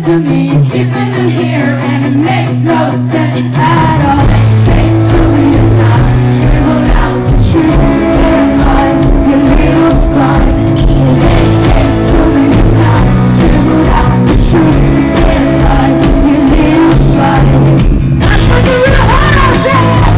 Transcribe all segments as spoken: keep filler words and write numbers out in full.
to me, you're keeping them here, and it makes no sense at all. Say to me tonight, scribbled out the truth, your lies, your little spies. Say to me tonight, scribbled out the truth, your lies, your little spies. That's what the real heart out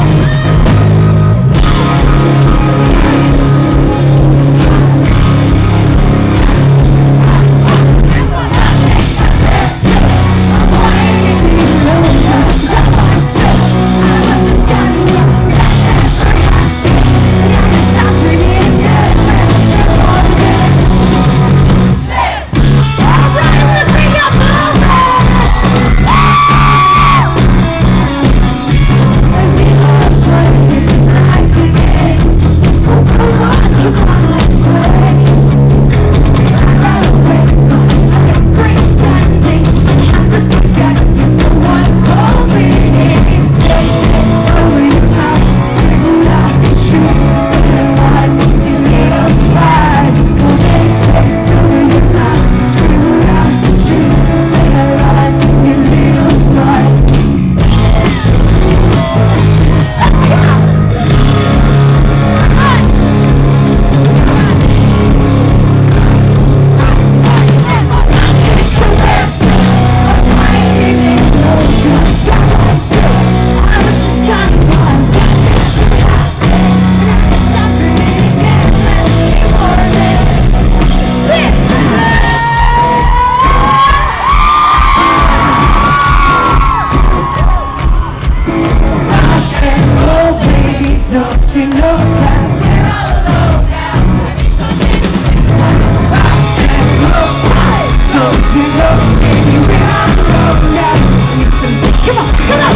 Come on, come on!